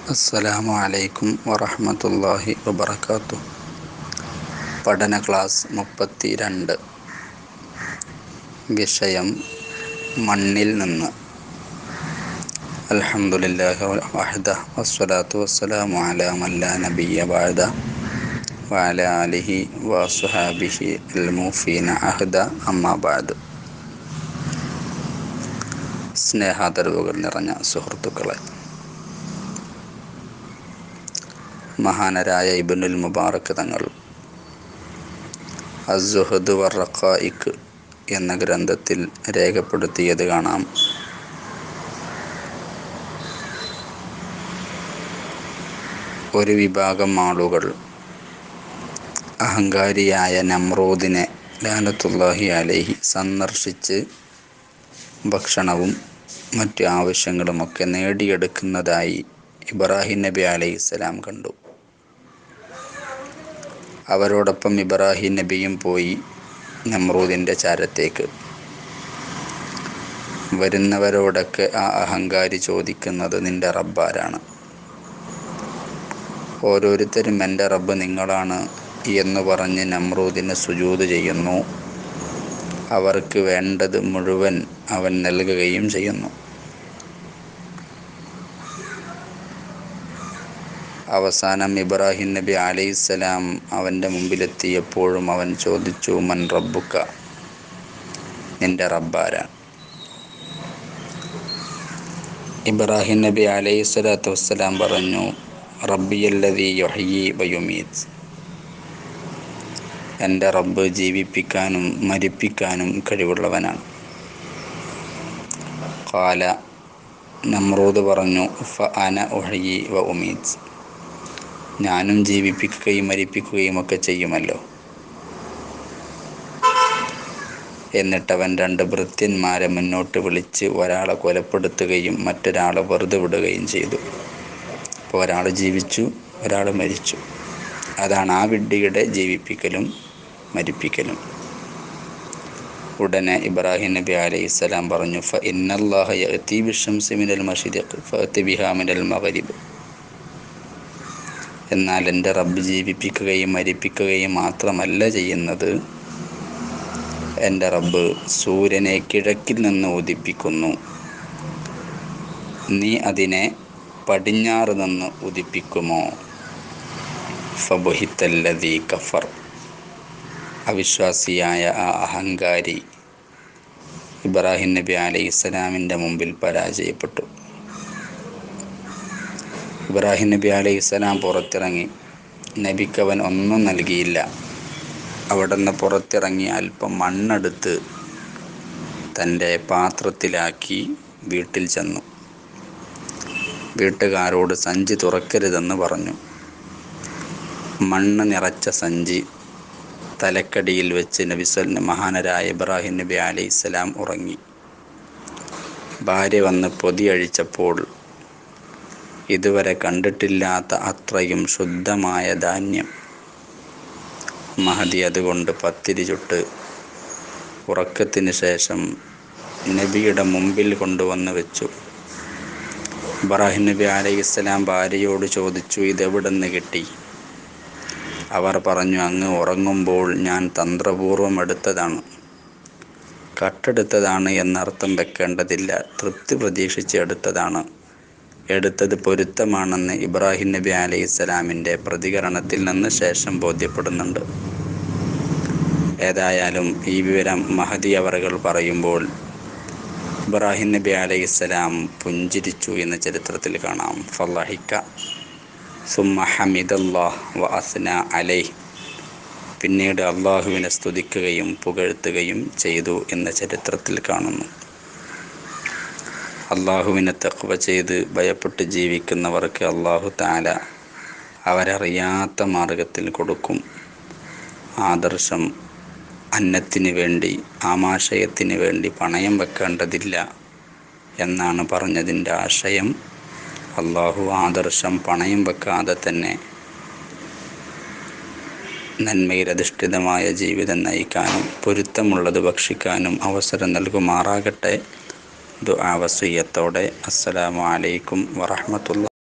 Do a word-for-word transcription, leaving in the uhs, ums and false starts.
അസ്സലാമു അലൈക്കും വറഹ്മത്തുള്ളാഹി വബറകാതുഹു. പഠന ക്ലാസ് മുപ്പത്തി രണ്ട്. വിഷയം മണ്ണിൽ നിന്ന്. അൽഹംദുലില്ലാഹി വഹ്ദഹു വസ്സലാത്തു വസ്സലാമു അലാ മൻ ലാ നബിയ്യ ബഅദഹു വഅലാ ആലിഹി വഅസ്ഹാബിഹി അൽ-മൂഫീന അഹ്ദ. അമ്മാ ബഅദ്. സ്നേഹാദരവുകൾ നിറഞ്ഞ സുഹൃത്തുക്കളെ, മഹാനരായ ഇബ്നുൽ മുബാറക് തങ്ങൾ അസ്സുഹദ് വറഖായിഖ് എന്ന ഗ്രന്ഥത്തിൽ രേഖപ്പെടുത്തിയത് കാണാം. ഒരു വിഭാഗം ആളുകൾ അഹങ്കാരിയായ നമ്രൂദിനെ ലഅനത്തുല്ലാഹി അലൈഹി സന്ദർശിച്ച് ഭക്ഷണവും മറ്റു ആവശ്യങ്ങളുമൊക്കെ നേടിയെടുക്കുന്നതായി ഇബ്രാഹിം നബി അലൈഹിസ്സലാം കണ്ടു. അവരോടൊപ്പം ഇബ്രാഹിം നബിയും പോയി നമ്രൂദിൻ്റെ ചാരത്തേക്ക്. വരുന്നവരോടൊക്കെ ആ അഹങ്കാരി ചോദിക്കുന്നത്, നിന്റെ റബ്ബാരാണ്? ഓരോരുത്തരും എൻ്റെ റബ്ബ് നിങ്ങളാണ് എന്ന് പറഞ്ഞ് നമ്രൂദിന് സുജൂദ് ചെയ്യുന്നു. അവർക്ക് വേണ്ടത് മുഴുവൻ അവൻ നൽകുകയും ചെയ്യുന്നു. അവസാനം ഇബ്രാഹിം നബി അലൈഹിസ്സലാം അവൻ്റെ മുമ്പിലെത്തിയപ്പോഴും അവൻ ചോദിച്ചു, മൻ റബ്ബുക? നിന്റെ റബ്ബാരാണ്? ഇബ്രാഹിം നബി അലൈഹിസ്സലാത്തു വസ്സലാം പറഞ്ഞു, റബ്ബിയല്ലദീ യുഹ്യീ വയുമീത്. എൻ്റെ റബ്ബ് ജീവിപ്പിക്കാനും മരിപ്പിക്കാനും കഴിവുള്ളവനാണ്. ഖാല, നമ്രൂദ് പറഞ്ഞു, ഫഅന ഉഹ്യീ വ ഉമീത്. ഞാനും ജീവിപ്പിക്കുകയും മരിപ്പിക്കുകയും ഒക്കെ ചെയ്യുമല്ലോ. എന്നിട്ടവൻ രണ്ട് ഭൃത്യന്മാരെ മുന്നോട്ട് വിളിച്ച് ഒരാളെ കൊലപ്പെടുത്തുകയും മറ്റൊരാളെ വെറുതെ വിടുകയും ചെയ്തു. അപ്പോൾ ഒരാൾ ജീവിച്ചു, ഒരാൾ മരിച്ചു. അതാണ് ആ വിഡ്ഢിയുടെ ജീവിപ്പിക്കലും മരിപ്പിക്കലും. ഉടനെ ഇബ്രാഹിം നബി അലൈഹിസ്സലാം പറഞ്ഞു, ഫ ഇന്നല്ലാഹ യഅതി ബിശ്ശംസി മിനൽ മശ്രിഖ് ഫഅതി ബിഹാ മിനൽ മഗ്രിബ്. എന്നാൽ എൻ്റെ റബ്ബ് ജീവിപ്പിക്കുകയും മരിപ്പിക്കുകയും മാത്രമല്ല ചെയ്യുന്നത്, എൻ്റെ റബ്ബ് സൂര്യനെ കിഴക്കിൽ നിന്ന് ഉദിപ്പിക്കുന്നു. നീ അതിനെ പടിഞ്ഞാറ് നിന്ന് ഉദിപ്പിക്കുമോ? ഫബുഹിത്തല്ലദീ കഫർ. അവിശ്വാസിയായ ആ അഹങ്കാരി ഇബ്രാഹിം നബി അലൈഹിസ്സലാമിൻ്റെ മുമ്പിൽ പരാജയപ്പെട്ടു. ഇബ്രാഹിം നബി അലൈഹിസ്സലാം പുറത്തിറങ്ങി. നബിക്കവൻ ഒന്നും നൽകിയില്ല. അവിടുന്ന് പുറത്തിറങ്ങി അല്പം മണ്ണെടുത്ത് തൻ്റെ പാത്രത്തിലാക്കി വീട്ടിൽ ചെന്നു. വീട്ടുകാരോട് സഞ്ചി തുറക്കരുതെന്ന് പറഞ്ഞു. മണ്ണ് നിറച്ച സഞ്ചി തലക്കടിയിൽ വെച്ച് നബി സല്ല മഹാനരായ ഇബ്രാഹിം നബി അലൈഹിസ്സലാം ഉറങ്ങി. ഭാര്യ വന്ന് പൊതി അഴിച്ചപ്പോൾ ഇതുവരെ കണ്ടിട്ടില്ലാത്ത അത്രയും ശുദ്ധമായ ധാന്യം. മഹദി അതുകൊണ്ട് പത്തിരി ചുട്ട് ഉറക്കത്തിന് ശേഷം നബിയുടെ മുമ്പിൽ കൊണ്ടുവന്ന് വെച്ചു. ഇബ്രാഹിം നബി അലൈഹിസ്സലാം ഭാര്യയോട് ചോദിച്ചു, ഇതെവിടുന്ന് കിട്ടി? അവർ പറഞ്ഞു, അങ്ങ് ഉറങ്ങുമ്പോൾ ഞാൻ തന്ത്രപൂർവം എടുത്തതാണ്. കട്ടെടുത്തതാണ് എന്നർത്ഥം വെക്കേണ്ടതില്ല. തൃപ്തി പ്രതീക്ഷിച്ച് എടുത്തതാണ്. എടുത്തത് പൊരുത്തമാണെന്ന് ഇബ്രാഹിം നബി അലൈഹിസ്സലാമിൻ്റെ പ്രതികരണത്തിൽ നിന്ന് ശേഷം ബോധ്യപ്പെടുന്നുണ്ട്. ഏതായാലും ഈ വിവരം മഹദി അവറുകൾ പറയുമ്പോൾ ഇബ്രാഹിം നബി അലൈഹിസ്സലാം പുഞ്ചിരിച്ചു എന്ന് ചരിത്രത്തിൽ കാണാം. ഫളഹിക സുമ്മ ഹമിദല്ലാഹ് വ അസ്ന അലൈഹി. പിന്നീട് അള്ളാഹുവിനെ സ്തുതിക്കുകയും പുകഴ്ത്തുകയും ചെയ്തു എന്ന് ചരിത്രത്തിൽ കാണുന്നു. അള്ളാഹുവിനെ തഖ്വ ചെയ്ത് ഭയപ്പെട്ട് ജീവിക്കുന്നവർക്ക് അള്ളാഹു തആല അവരറിയാത്ത മാർഗത്തിൽ കൊടുക്കും. ആദർശം അന്നത്തിന് വേണ്ടി, ആമാശയത്തിന് വേണ്ടി പണയം വെക്കേണ്ടതില്ല എന്നാണ് പറഞ്ഞതിൻ്റെ ആശയം. അള്ളാഹു ആദർശം പണയം വെക്കാതെ തന്നെ നന്മയിലധിഷ്ഠിതമായ ജീവിതം നയിക്കാനും പൊരുത്തമുള്ളത് ഭക്ഷിക്കാനും അവസരം നൽകുമാറാകട്ടെ. ദുആ വസിയ്യത്തോടെ. അസ്സലാമു അലൈക്കും വറഹ്മത്തുള്ളാഹി.